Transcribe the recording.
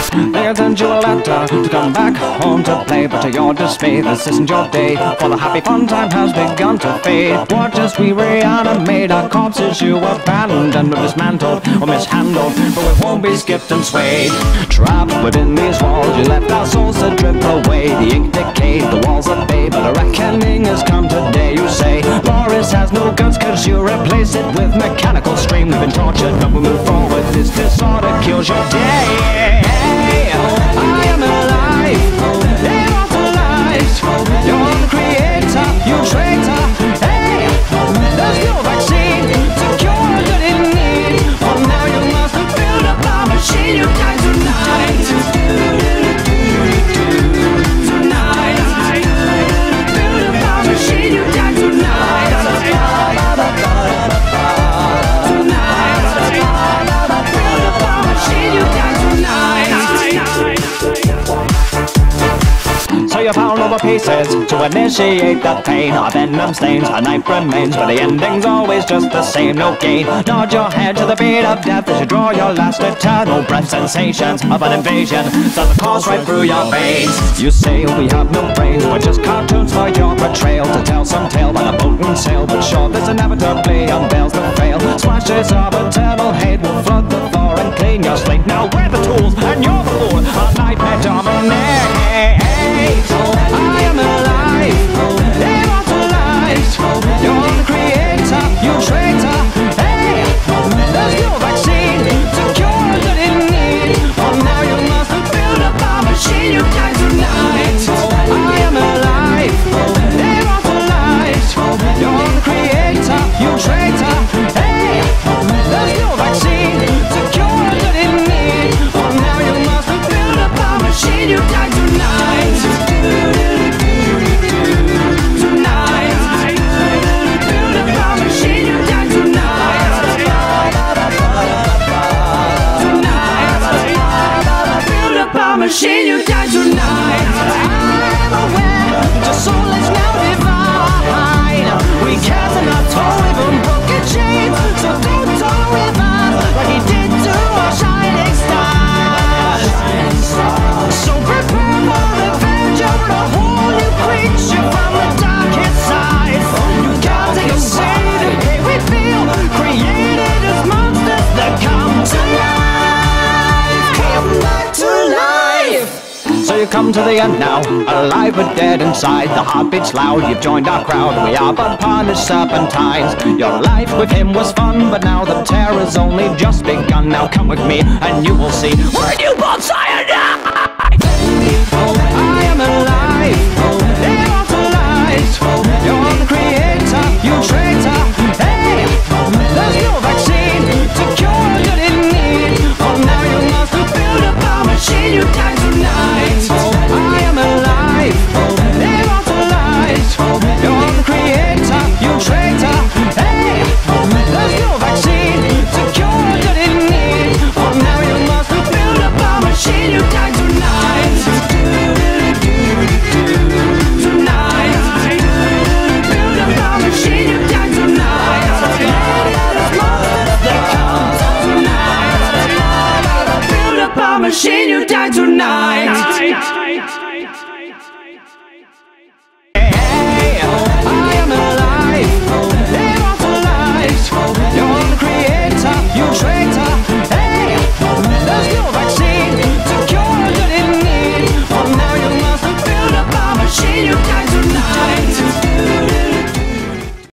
They send you a letter to come back home to play, but to your dismay, this isn't your day, for the happy fun time has begun to fade. Watch as we reanimate our corpses you abandoned or dismantled or mishandled, but we won't be skipped and swayed. Trapped within these walls, you left our souls to drip away. The ink decayed, the walls are bay, but a reckoning has come today. You say Boris has no guns cause you replace it with mechanical stream. We've been tortured, but we move forward. This disorder kills your day. I am alive, immortalized. You're the creator, you traitor. Hey, there's no vaccine to cure that in need. Well, now you must build up a machine. You die tonight. Tonight, build up a machine. You die tonight. Tonight, build up a machine. You die tonight. So you pound over pieces to initiate the pain. Our venom stains, a knife remains, but the ending's always just the same. No gain, nod your head to the beat of death as you draw your last eternal breath. Sensations of an invasion start to course right through your veins. You say we have no brains, we're just cartoons for your betrayal. To tell some tale by the boat and sail, but sure this inevitably unveils the fail. Splashes of eternal hate will flood the floor and clean your slate. Now we're the tools and you're the fool, a nightmare dominate. I am alive, immortalized. You're the creator, you traitor. Hey, there's no vaccine to cure that in need. Well, now you must build up a machine. You die tonight. I am alive, immortalized. You're the creator, you traitor. Hey, there's no vaccine to cure that in need. Well, now you must build up a machine. You die tonight. Machine, you die tonight. I'm aware your soul is now divine. We cast an toll even broken chains, so don't toll with us like he did to our shining stars. So prepare for revenge of a whole new creature from the darkest side. You gotta take a seat, hey we feel created as monsters that come to life. Come back to life. So you come to the end now, alive but dead inside. The heartbeat's loud, you've joined our crowd. We are but punished serpentines. Your life with him was fun, but now the terror's only just begun. Now come with me and you will see we're a newborn cyanide. I am alive, immortalized. You're the creator, you traitor. Hey, there's no vaccine to cure that in need. Oh, now you must build up a machine. You die tonight. I am alive, immortalized. You're the creator, you traitor. Hey, there's no vaccine to cure that in need. Oh, now you must build up a machine. You die tonight. Tonight, build up a machine. You die tonight. Tonight, build up a machine. You die tonight.